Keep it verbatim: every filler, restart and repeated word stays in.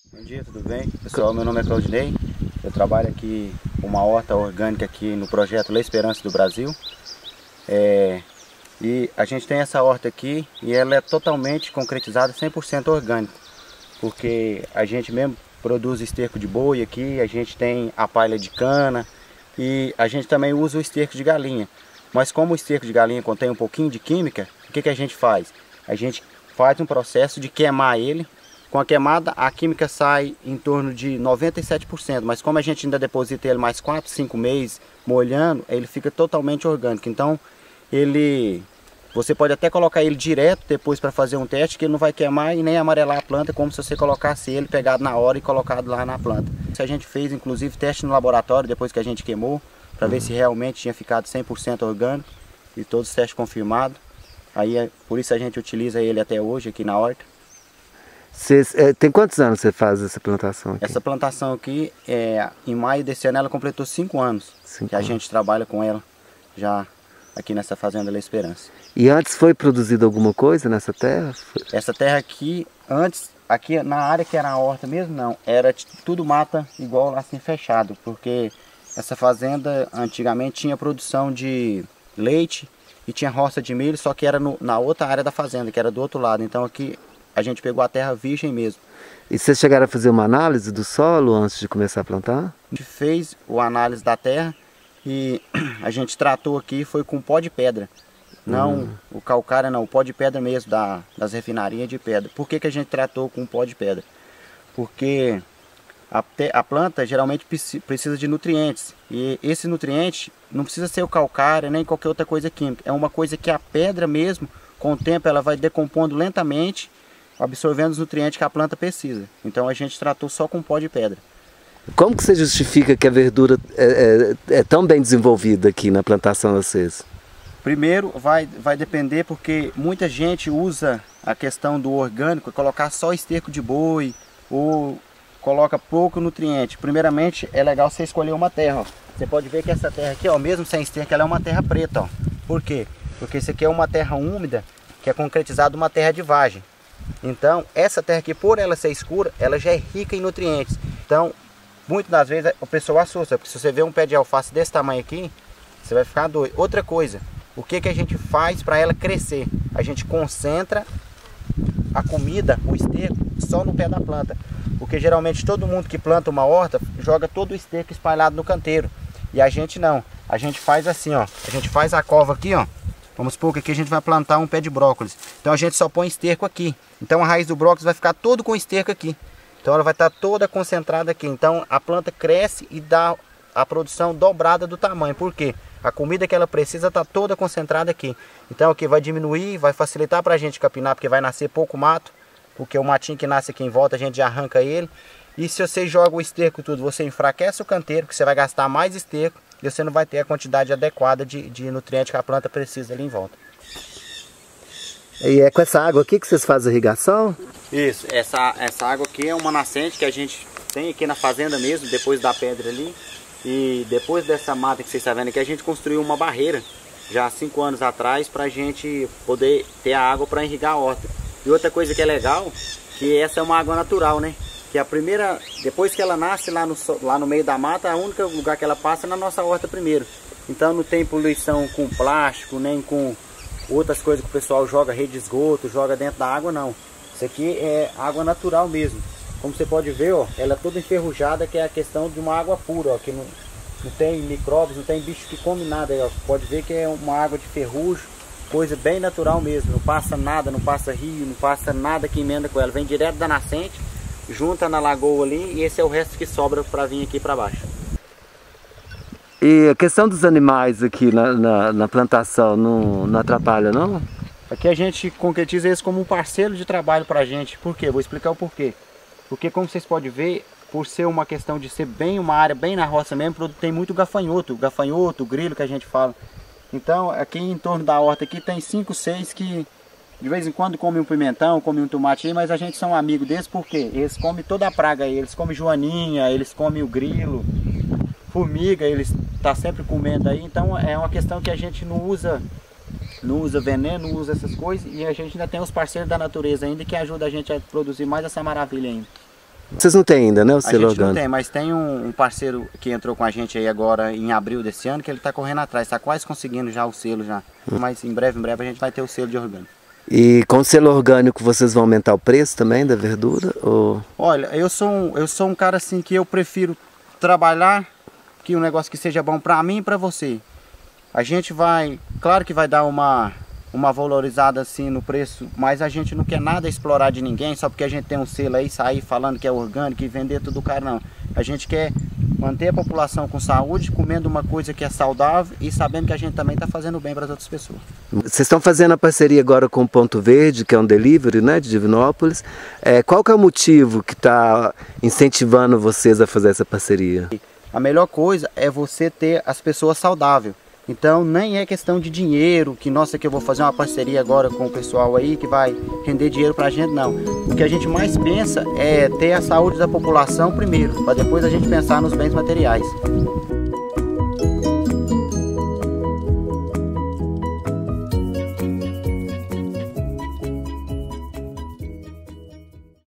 Bom dia, tudo bem? Pessoal, meu nome é Claudinei, eu trabalho aqui com uma horta orgânica aqui no projeto La Esperança do Brasil. É, e a gente tem essa horta aqui e ela é totalmente concretizada, cem por cento orgânico, porque a gente mesmo produz esterco de boi aqui, a gente tem a palha de cana e a gente também usa o esterco de galinha. Mas como o esterco de galinha contém um pouquinho de química, o que, que a gente faz? A gente faz um processo de queimar ele. Com a queimada, a química sai em torno de noventa e sete por cento, mas como a gente ainda deposita ele mais quatro, cinco meses molhando, ele fica totalmente orgânico. Então, ele, você pode até colocar ele direto depois para fazer um teste, que ele não vai queimar e nem amarelar a planta, como se você colocasse ele pegado na hora e colocado lá na planta. A gente fez, inclusive, teste no laboratório depois que a gente queimou, para ver se realmente tinha ficado cem por cento orgânico, e todos os testes confirmados. Aí, por isso a gente utiliza ele até hoje aqui na horta. Cês, é, tem quantos anos você faz essa plantação aqui? Essa plantação aqui, é, em maio desse ano, ela completou cinco anos cinco que a anos. gente trabalha com ela já aqui nessa fazenda La Esperança. E antes foi produzido alguma coisa nessa terra? Essa terra aqui, antes, aqui na área que era a horta mesmo, não, era tudo mata igual assim fechado, porque essa fazenda antigamente tinha produção de leite e tinha roça de milho, só que era no, na outra área da fazenda, que era do outro lado. Então aqui a gente pegou a terra virgem mesmo. E vocês chegaram a fazer uma análise do solo antes de começar a plantar? A gente fez a análise da terra e a gente tratou aqui, foi com pó de pedra. Não hum. o calcário, não, o pó de pedra mesmo, da, das refinarias de pedra. Por que, que a gente tratou com pó de pedra? Porque a, a planta geralmente precisa de nutrientes. E esse nutriente não precisa ser o calcário nem qualquer outra coisa química. É uma coisa que a pedra mesmo, com o tempo, ela vai decompondo lentamente, absorvendo os nutrientes que a planta precisa. Então a gente tratou só com pó de pedra. Como que você justifica que a verdura é, é, é tão bem desenvolvida aqui na plantação de vocês? Primeiro vai, vai depender porque muita gente usa a questão do orgânico, colocar só esterco de boi ou coloca pouco nutriente. Primeiramente é legal você escolher uma terra. Ó. Você pode ver que essa terra aqui, ó, mesmo sem esterco, ela é uma terra preta. Ó. Por quê? Porque isso aqui é uma terra úmida que é concretizada uma terra de vagem. Então, essa terra aqui, por ela ser escura, ela já é rica em nutrientes. Então, muitas das vezes a pessoa assusta, porque se você vê um pé de alface desse tamanho aqui, você vai ficar doido. Outra coisa, o que, que a gente faz para ela crescer? A gente concentra a comida, o esterco, só no pé da planta. Porque geralmente todo mundo que planta uma horta, joga todo o esterco espalhado no canteiro. E a gente não, a gente faz assim, ó. A gente faz a cova aqui, ó. Vamos supor que aqui a gente vai plantar um pé de brócolis. Então a gente só põe esterco aqui. Então a raiz do brócolis vai ficar todo com esterco aqui. Então ela vai estar toda concentrada aqui. Então a planta cresce e dá a produção dobrada do tamanho. Por quê? A comida que ela precisa está toda concentrada aqui. Então aqui vai diminuir, vai facilitar para a gente capinar, porque vai nascer pouco mato. Porque o matinho que nasce aqui em volta a gente já arranca ele. E se você joga o esterco tudo, você enfraquece o canteiro, que você vai gastar mais esterco. E você não vai ter a quantidade adequada de, de nutrientes que a planta precisa ali em volta. E é com essa água aqui que vocês fazem a irrigação? Isso, essa, essa água aqui é uma nascente que a gente tem aqui na fazenda mesmo, depois da pedra ali. E depois dessa mata que vocês estão vendo aqui, a gente construiu uma barreira, já há cinco anos atrás, para a gente poder ter a água para irrigar a horta. E outra coisa que é legal, que essa é uma água natural, né? Que a primeira, depois que ela nasce lá no, lá no meio da mata, a única lugar que ela passa é na nossa horta primeiro. Então não tem poluição com plástico, nem com outras coisas que o pessoal joga, rede de esgoto, joga dentro da água, não. Isso aqui é água natural mesmo. Como você pode ver, ó, ela é toda enferrujada, que é a questão de uma água pura, ó, que não, não tem micróbios, não tem bicho que come nada. Ó. Pode ver que é uma água de ferrugem, coisa bem natural mesmo. Não passa nada, não passa rio, não passa nada que emenda com ela. Vem direto da nascente, junta na lagoa ali e esse é o resto que sobra para vir aqui para baixo. E a questão dos animais aqui na, na, na plantação não, não atrapalha, não? Aqui a gente concretiza eles como um parceiro de trabalho para a gente. Por quê? Vou explicar o porquê. Porque como vocês podem ver, por ser uma questão de ser bem uma área bem na roça mesmo, tem muito gafanhoto, gafanhoto, grilo que a gente fala. Então aqui em torno da horta aqui tem cinco, seis que de vez em quando comem um pimentão, comem um tomate aí, mas a gente são amigos deles porque eles comem toda a praga aí, eles comem joaninha, eles comem o grilo, formiga, eles tá sempre comendo aí, então é uma questão que a gente não usa, não usa veneno, não usa essas coisas e a gente ainda tem os parceiros da natureza ainda que ajudam a gente a produzir mais essa maravilha ainda. Vocês não têm ainda, né, o A selo gente orgânico? não tem, mas tem um, um parceiro que entrou com a gente aí agora em abril desse ano, que ele está correndo atrás, está quase conseguindo já o selo já. Hum. Mas em breve, em breve a gente vai ter o selo de orgânico. E com o selo orgânico vocês vão aumentar o preço também da verdura? Ou... Olha, eu sou, um, eu sou um cara assim que eu prefiro trabalhar, que um negócio que seja bom para mim e para você. A gente vai, claro que vai dar uma, uma valorizada assim no preço, mas a gente não quer nada explorar de ninguém, só porque a gente tem um selo aí, sair falando que é orgânico e vender tudo caro, não. A gente quer manter a população com saúde, comendo uma coisa que é saudável e sabendo que a gente também está fazendo bem para as outras pessoas. Vocês estão fazendo a parceria agora com o Ponto Verde, que é um delivery, né, de Divinópolis. É, qual que é o motivo que está incentivando vocês a fazer essa parceria? A melhor coisa é você ter as pessoas saudáveis. Então nem é questão de dinheiro, que nossa, que eu vou fazer uma parceria agora com o pessoal aí que vai render dinheiro pra gente, não. O que a gente mais pensa é ter a saúde da população primeiro, para depois a gente pensar nos bens materiais.